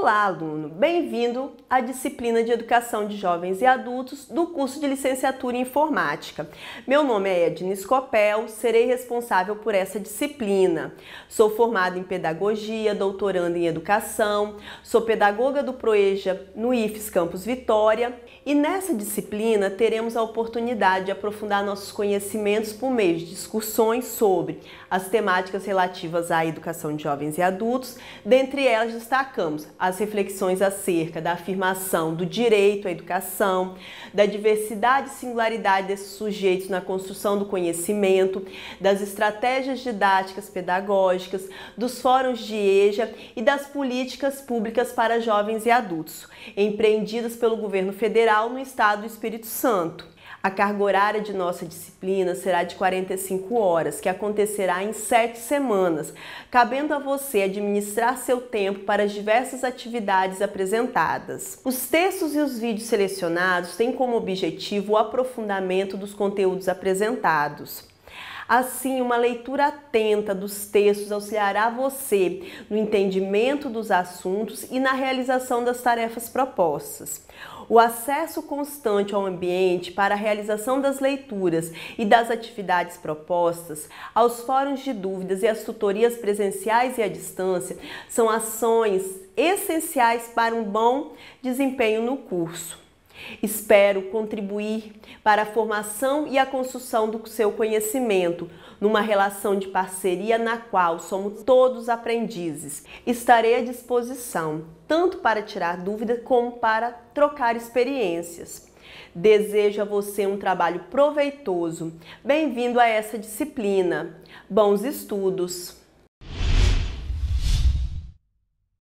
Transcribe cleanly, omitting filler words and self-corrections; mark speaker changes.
Speaker 1: Olá, aluno! Bem-vindo à disciplina de Educação de Jovens e Adultos do curso de Licenciatura em Informática. Meu nome é Edna Scopel, serei responsável por essa disciplina. Sou formada em Pedagogia, doutoranda em Educação, sou pedagoga do PROEJA no IFES Campus Vitória e nessa disciplina teremos a oportunidade de aprofundar nossos conhecimentos por meio de discussões sobre as temáticas relativas à educação de jovens e adultos. Dentre elas destacamos as reflexões acerca da afirmação do direito à educação, da diversidade e singularidade desses sujeitos na construção do conhecimento, das estratégias didáticas pedagógicas, dos fóruns de EJA e das políticas públicas para jovens e adultos, empreendidas pelo governo federal no estado do Espírito Santo. A carga horária de nossa disciplina será de 45 horas, que acontecerá em 7 semanas, cabendo a você administrar seu tempo para as diversas atividades apresentadas. Os textos e os vídeos selecionados têm como objetivo o aprofundamento dos conteúdos apresentados. Assim, uma leitura atenta dos textos auxiliará você no entendimento dos assuntos e na realização das tarefas propostas. O acesso constante ao ambiente para a realização das leituras e das atividades propostas, aos fóruns de dúvidas e às tutorias presenciais e à distância são ações essenciais para um bom desempenho no curso. Espero contribuir para a formação e a construção do seu conhecimento, numa relação de parceria na qual somos todos aprendizes. Estarei à disposição, tanto para tirar dúvidas como para trocar experiências. Desejo a você um trabalho proveitoso. Bem-vindo a essa disciplina. Bons estudos!